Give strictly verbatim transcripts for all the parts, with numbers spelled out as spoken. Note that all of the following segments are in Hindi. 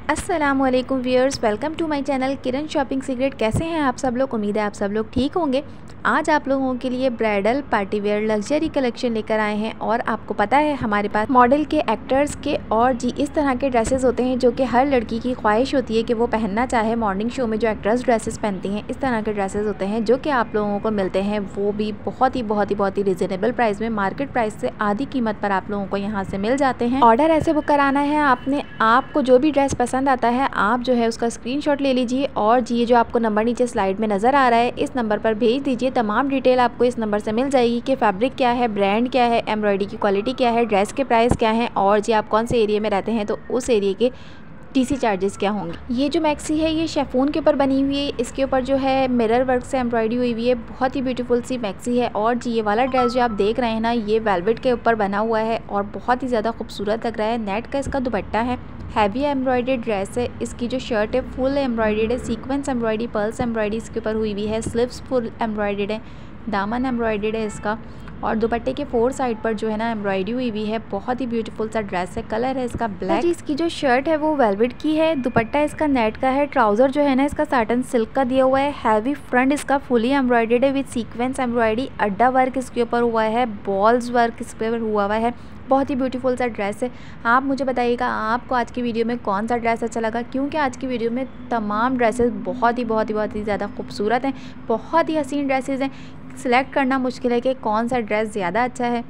अस्सलामुअलैकुम viewers, welcome to my channel Kiran shopping secret. कैसे हैं आप सब लोग? उम्मीद है आप सब लोग ठीक होंगे। आज आप लोगों के लिए bridal party wear luxury collection लेकर आए हैं और आपको पता है हमारे पास मॉडल के, एक्टर्स के और जी इस तरह के ड्रेसेस होते हैं जो कि हर लड़की की ख्वाहिश होती है कि वो पहनना चाहे। मॉर्निंग शो में जो एक्ट्रेस ड्रेसेस पहनती हैं इस तरह के ड्रेसेस होते हैं जो कि आप लोगों को मिलते हैं, वो भी बहुत ही बहुत ही बहुत ही रिजनेबल प्राइस में। मार्केट प्राइस से आधी कीमत पर आप लोगों को यहाँ से मिल जाते हैं। ऑर्डर ऐसे बुक कराना है आपने, आपको जो भी ड्रेस पसंद आता है आप जो है उसका स्क्रीनशॉट ले लीजिए और जी ये जो आपको नंबर नीचे स्लाइड में नज़र आ रहा है इस नंबर पर भेज दीजिए। तमाम डिटेल आपको इस नंबर से मिल जाएगी कि फैब्रिक क्या है, ब्रांड क्या है, एम्ब्रॉयडरी की क्वालिटी क्या है, ड्रेस के प्राइस क्या है और जी आप कौन से एरिया में रहते हैं तो उस एरिया के टीसी चार्जेस क्या होंगे। ये जो मैक्सी है ये शेफून के ऊपर बनी हुई है, इसके ऊपर जो है मिरर वर्क से एम्ब्रॉयडरी हुई हुई है। बहुत ही ब्यूटीफुल सी मैक्सी है और जी ये वाला ड्रेस जो आप देख रहे हैं ना ये वेलवेट के ऊपर बना हुआ है और बहुत ही ज़्यादा खूबसूरत लग रहा है। नेट का इसका दुपट्टा है, हैवी एम्ब्रॉयडर्ड ड्रेस है। इसकी जो शर्ट है फुल एम्ब्रॉयडर्ड है, सीक्वेंस एम्ब्रॉयडरी, पर्ल्स एम्ब्रॉयडरी इसके ऊपर हुई हुई है, स्लीव्स फुल एम्ब्रॉयडर्ड है, दामन एम्ब्रॉयडर्ड है इसका और दुपट्टे के फोर साइड पर जो है ना एम्ब्रॉयडरी हुई हुई है। बहुत ही ब्यूटीफुल सा ड्रेस है, कलर है इसका ब्लैक। जी इसकी जो शर्ट है वो वेलवेट की है, दुपट्टा इसका नेट का है, ट्राउज़र जो है ना इसका साटन सिल्क का दिया हुआ है, हैवी फ्रंट इसका फुली एम्ब्रॉयडर्ड है विद सीक्वेंस एम्ब्रॉयडरी, अड्डा वर्क इसके ऊपर हुआ है, बॉल्स वर्क इस पर हुआ हुआ है। बहुत ही ब्यूटीफुल सा ड्रेस है। आप मुझे बताइएगा आपको आज की वीडियो में कौन सा ड्रेस अच्छा लगा, क्योंकि आज की वीडियो में तमाम ड्रेसेस बहुत ही बहुत ही बहुत ही ज़्यादा खूबसूरत हैं, बहुत ही हसीन ड्रेसेस हैं। सिलेक्ट करना मुश्किल है कि कौन सा ड्रेस ज़्यादा अच्छा है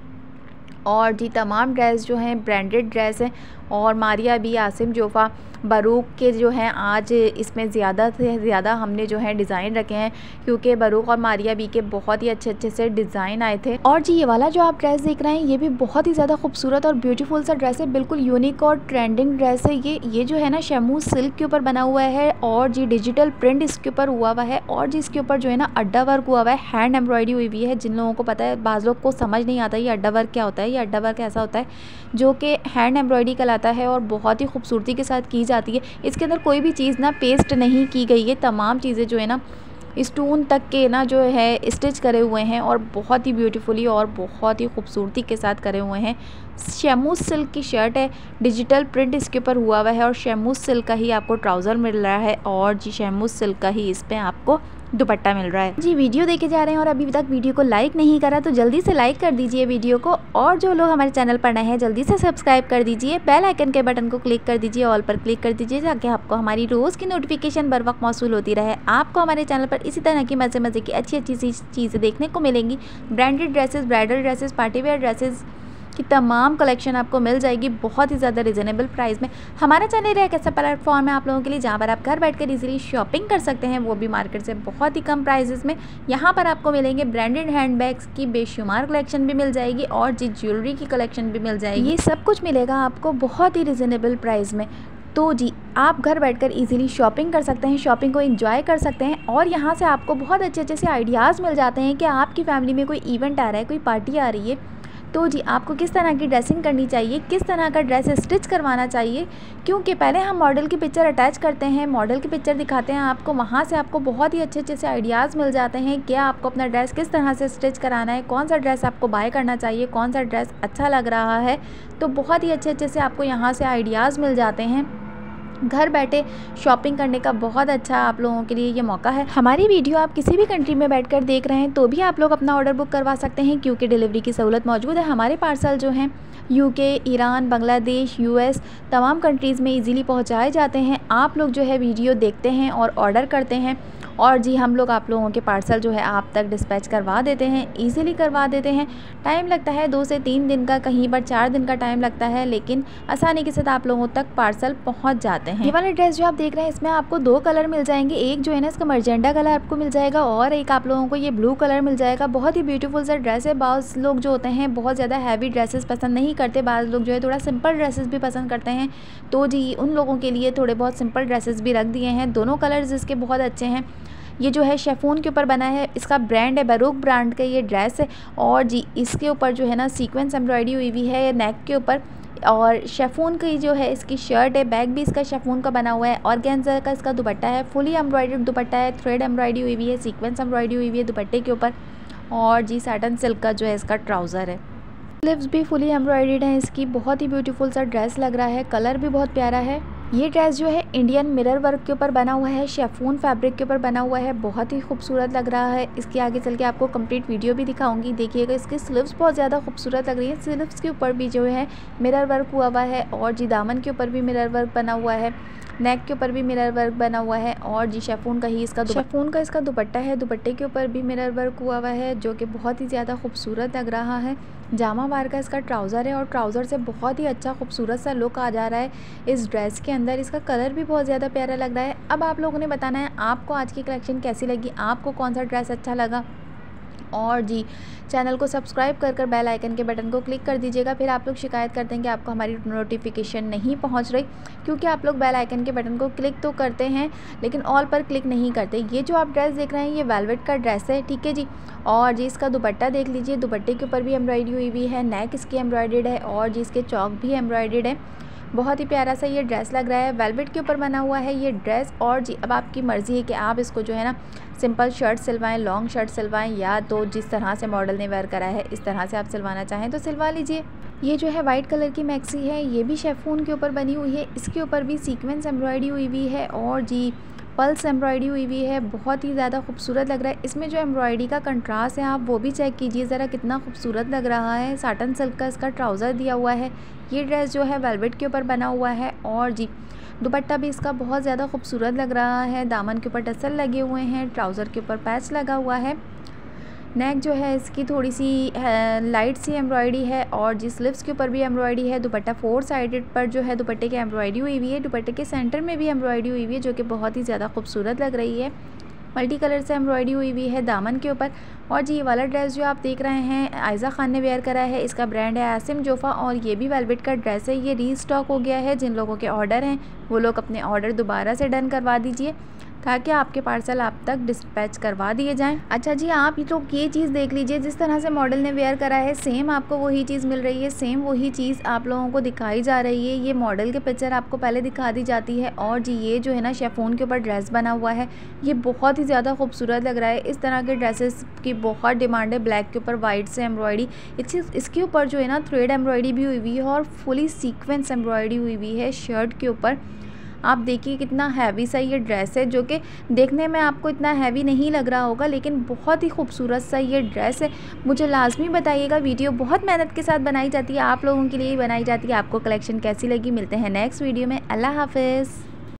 और जी तमाम ड्रेस जो हैं ब्रांडेड ड्रेस हैं और Maria B, Asim Jofa, Baroque के जो हैं आज इसमें ज़्यादा से ज़्यादा हमने जो है डिज़ाइन रखे हैं क्योंकि बरूक और मारिया बी के बहुत ही अच्छे अच्छे से डिज़ाइन आए थे। और जी ये वाला जो आप ड्रेस देख रहे हैं ये भी बहुत ही ज़्यादा खूबसूरत और ब्यूटीफुल सा ड्रेस है, बिल्कुल यूनिक और ट्रेंडिंग ड्रेस है। ये ये जो है ना शैमू सिल्क के ऊपर बना हुआ है और जी डिजिटल प्रिंट इसके ऊपर हुआ हुआ है और जी इसके ऊपर जो है ना अड्डा वर्क हुआ हुआ है, हैंड एम्ब्रॉयडरी हुई हुई है। जिन लोगों को पता है, बाज़ लोग को समझ नहीं आता ये अड्डा वर्क क्या होता है। ये अड्डा वर्क ऐसा होता है जो कि हैंड एम्ब्रॉयडरी कहलाता है और बहुत ही खूबसूरती के साथ की जाती है। इसके अंदर कोई भी चीज़ ना पेस्ट नहीं की गई है, तमाम चीज़ें जो है ना स्टोन तक के ना जो है स्टिच करे हुए हैं और बहुत ही ब्यूटीफुली और बहुत ही खूबसूरती के साथ करे हुए हैं। शैमूस सिल्क की शर्ट है, डिजिटल प्रिंट इसके ऊपर हुआ हुआ है और शैमूस सिल्क का ही आपको ट्राउज़र मिल रहा है और जी शैमूस सिल्क का ही इस पर आपको दुपट्टा मिल रहा है। जी वीडियो देखे जा रहे हैं और अभी तक वीडियो को लाइक नहीं करा तो जल्दी से लाइक कर दीजिए वीडियो को और जो लोग हमारे चैनल पर नए हैं जल्दी से सब्सक्राइब कर दीजिए, बेल आइकन के बटन को क्लिक कर दीजिए, ऑल पर क्लिक कर दीजिए ताकि आपको हमारी रोज़ की नोटिफिकेशन बर वक्त मौसूल होती रहे। आपको हमारे चैनल पर इसी तरह की मज़े मज़े की अच्छी अच्छी चीज़ें देखने को मिलेंगी। Branded dresses, bridal dresses, party wear dresses की तमाम कलेक्शन आपको मिल जाएगी बहुत ही ज़्यादा रिजनेबल प्राइस में। हमारा चैनल एक ऐसा प्लेटफॉर्म है आप लोगों के लिए जहाँ पर आप घर बैठकर इजीली शॉपिंग कर सकते हैं, वो भी मार्केट से बहुत ही कम प्राइसेस में। यहाँ पर आपको मिलेंगे ब्रांडेड हैंडबैग्स की बेशुमार कलेक्शन भी मिल जाएगी और जी ज्वेलरी की कलेक्शन भी मिल जाएगी। ये सब कुछ मिलेगा आपको बहुत ही रिजनेबल प्राइस में। तो जी आप घर बैठकर इजीली शॉपिंग कर सकते हैं, शॉपिंग को एंजॉय कर सकते हैं और यहाँ से आपको बहुत अच्छे अच्छे से आइडियाज़ मिल जाते हैं कि आपकी फैमिली में कोई इवेंट आ रहा है, कोई पार्टी आ रही है तो जी आपको किस तरह की ड्रेसिंग करनी चाहिए, किस तरह का ड्रेस स्टिच करवाना चाहिए। क्योंकि पहले हम मॉडल की पिक्चर अटैच करते हैं, मॉडल की पिक्चर दिखाते हैं आपको, वहाँ से आपको बहुत ही अच्छे अच्छे से आइडियाज़ मिल जाते हैं कि आपको अपना ड्रेस किस तरह से स्टिच कराना है, कौन सा ड्रेस आपको बाय करना चाहिए, कौन सा ड्रेस अच्छा लग रहा है। तो बहुत ही अच्छे अच्छे से आपको यहाँ से आइडियाज़ मिल जाते हैं। घर बैठे शॉपिंग करने का बहुत अच्छा आप लोगों के लिए ये मौका है। हमारी वीडियो आप किसी भी कंट्री में बैठकर देख रहे हैं तो भी आप लोग अपना ऑर्डर बुक करवा सकते हैं क्योंकि डिलीवरी की सहूलत मौजूद है। हमारे पार्सल जो हैं यूके, ईरान, बांग्लादेश, यूएस तमाम कंट्रीज़ में इजीली पहुंचाए जाते हैं। आप लोग जो है वीडियो देखते हैं और ऑर्डर करते हैं और जी हम लोग आप लोगों के पार्सल जो है आप तक डिस्पैच करवा देते हैं, इजीली करवा देते हैं। टाइम लगता है दो से तीन दिन का, कहीं पर चार दिन का टाइम लगता है, लेकिन आसानी के साथ आप लोगों तक पार्सल पहुंच जाते हैं। ये वाला ड्रेस जो आप देख रहे हैं इसमें आपको दो कलर मिल जाएंगे, एक जो है ना इसका मर्जेंडा कलर आपको मिल जाएगा और एक आप लोगों को ये ब्लू कलर मिल जाएगा। बहुत ही ब्यूटीफुल सा ड्रेस है। बाज़ लोग जो होते हैं बहुत ज़्यादा हैवी ड्रेसेस पसंद नहीं करते, बाज़ लोग जो है थोड़ा सिंपल ड्रेसेस भी पसंद करते हैं, तो जी उन लोगों के लिए थोड़े बहुत सिंपल ड्रेसेस भी रख दिए हैं। दोनों कलर्स इसके बहुत अच्छे हैं। ये जो है शेफून के ऊपर बना है, इसका ब्रांड है बरूक ब्रांड का ये ड्रेस है और जी इसके ऊपर जो है ना सीक्वेंस एम्ब्रॉयडरी हुई हुई है नेक के ऊपर और शेफून की जो है इसकी शर्ट है, बैग भी इसका शेफून का बना हुआ है, ऑर्गेन्जा का इसका दुपट्टा है, फुली एम्ब्रॉयडर्ड दुपट्टा है, थ्रेड एम्ब्रॉयडरी हुई हुई है, सीक्वेंस एम्ब्रॉयडरी हुई हुई है दुपट्टे के ऊपर और जी साटन सिल्क का जो है इसका ट्राउज़र है। स्लीव्स भी फुली एम्ब्रॉयडर्ड हैं इसकी। बहुत ही ब्यूटीफुल सा ड्रेस लग रहा है, कलर भी बहुत प्यारा है ये ड्रेस जो है इंडियन मिरर वर्क के ऊपर बना हुआ है, शेफून फैब्रिक के ऊपर बना हुआ है, बहुत ही खूबसूरत लग रहा है। इसके आगे चल के आपको कंप्लीट वीडियो भी दिखाऊंगी। देखिएगा इसकी स्लीव्स बहुत ज़्यादा खूबसूरत लग रही है। स्लीव्स के ऊपर भी जो है मिरर वर्क हुआ हुआ है और जी दामन के ऊपर भी मिरर वर्क बना हुआ है, नेक के ऊपर भी मिरर वर्क बना हुआ है और जी शेफून का ही इसका शेफून का इसका दुपट्टा है। दुपट्टे के ऊपर भी मिरर वर्क हुआ हुआ है जो कि बहुत ही ज़्यादा खूबसूरत लग रहा है। जामा वार का इसका ट्राउज़र है और ट्राउज़र से बहुत ही अच्छा खूबसूरत सा लुक आ जा रहा है इस ड्रेस के अंदर। इसका कलर भी बहुत ज़्यादा प्यारा लग रहा है। अब आप लोगों ने बताना है आपको आज की कलेक्शन कैसी लगी, आपको कौन सा ड्रेस अच्छा लगा। और जी चैनल को सब्सक्राइब कर कर बेल आइकन के बटन को क्लिक कर दीजिएगा। फिर आप लोग शिकायत करते हैं कि आपको हमारी नोटिफिकेशन नहीं पहुंच रही, क्योंकि आप लोग बेल आइकन के बटन को क्लिक तो करते हैं लेकिन ऑल पर क्लिक नहीं करते। ये जो आप ड्रेस देख रहे हैं ये वेलवेट का ड्रेस है, ठीक है जी। और जी इसका दुपट्टा देख लीजिए, दुपट्टे के ऊपर भी एम्ब्रॉयडरी हुई हुई है, नेक इसकी एम्ब्रॉयडर्ड है और जी इसके चौक भी एम्ब्रॉयडर्ड है। बहुत ही प्यारा सा ये ड्रेस लग रहा है, वेलवेट के ऊपर बना हुआ है ये ड्रेस। और जी अब आपकी मर्ज़ी है कि आप इसको जो है ना सिंपल शर्ट सिलवाएं, लॉन्ग शर्ट सिलवाएं, या तो जिस तरह से मॉडल ने वेयर करा है इस तरह से आप सिलवाना चाहें तो सिलवा लीजिए। ये जो है वाइट कलर की मैक्सी है, ये भी शेफून के ऊपर बनी हुई है, इसके ऊपर भी सीक्वेंस एम्ब्रॉयडरी हुई हुई है और जी पल्स एम्ब्रॉयडरी हुई हुई है। बहुत ही ज़्यादा खूबसूरत लग रहा है। इसमें जो एम्ब्रॉयडरी का कंट्रास्ट है आप वो भी चेक कीजिए ज़रा, कितना खूबसूरत लग रहा है। साटन सिल्क का इसका ट्राउज़र दिया हुआ है। ये ड्रेस जो है वेलवेट के ऊपर बना हुआ है और जी दुपट्टा भी इसका बहुत ज़्यादा खूबसूरत लग रहा है। दामन के ऊपर टसल लगे हुए हैं, ट्राउज़र के ऊपर पैच लगा हुआ है। नेक जो है इसकी थोड़ी सी लाइट सी एम्ब्रॉयडरी है और जी स्लीव्स के ऊपर भी एम्ब्रॉयडरी है। दुपट्टा फोर साइडेड पर जो है दुपट्टे की एम्ब्रॉयडरी हुई हुई है। दुपट्टे के सेंटर में भी एम्ब्रॉयडरी हुई हुई है जो कि बहुत ही ज़्यादा खूबसूरत लग रही है। मल्टी कलर से एम्ब्रॉयडरी हुई हुई है दामन के ऊपर। और जी ये वाला ड्रेस जो आप देख रहे हैं आयज़ा खान ने वेयर करा है, इसका ब्रांड है आसिम जोफ़ा और ये भी वेलवेट का ड्रेस है। ये रीस्टॉक हो गया है, जिन लोगों के ऑर्डर हैं वो लोग अपने ऑर्डर दोबारा से डन करवा दीजिए ताकि आपके पार्सल आप तक डिस्पैच करवा दिए जाएं। अच्छा जी आप लोग ये चीज़ देख लीजिए, जिस तरह से मॉडल ने वेयर करा है सेम आपको वही चीज़ मिल रही है, सेम वही चीज़ आप लोगों को दिखाई जा रही है। ये मॉडल के पिक्चर आपको पहले दिखा दी जाती है और जी ये जो है ना शेफून के ऊपर ड्रेस बना हुआ है, ये बहुत ही ज़्यादा खूबसूरत लग रहा है। इस तरह के ड्रेसेस की बहुत डिमांड है। ब्लैक के ऊपर वाइट से एम्ब्रॉयडरी, इसके ऊपर जो है ना थ्रेड एम्ब्रॉयडरी भी हुई हुई है और फुली सीक्वेंस एम्ब्रॉयडरी हुई हुई है शर्ट के ऊपर। आप देखिए कितना हैवी सा ये ड्रेस है, जो कि देखने में आपको इतना हैवी नहीं लग रहा होगा लेकिन बहुत ही खूबसूरत सा ये ड्रेस है। मुझे लाजमी बताइएगा, वीडियो बहुत मेहनत के साथ बनाई जाती है, आप लोगों के लिए ही बनाई जाती है। आपको कलेक्शन कैसी लगी? मिलते हैं नेक्स्ट वीडियो में। अल्लाह हाफ़िज़।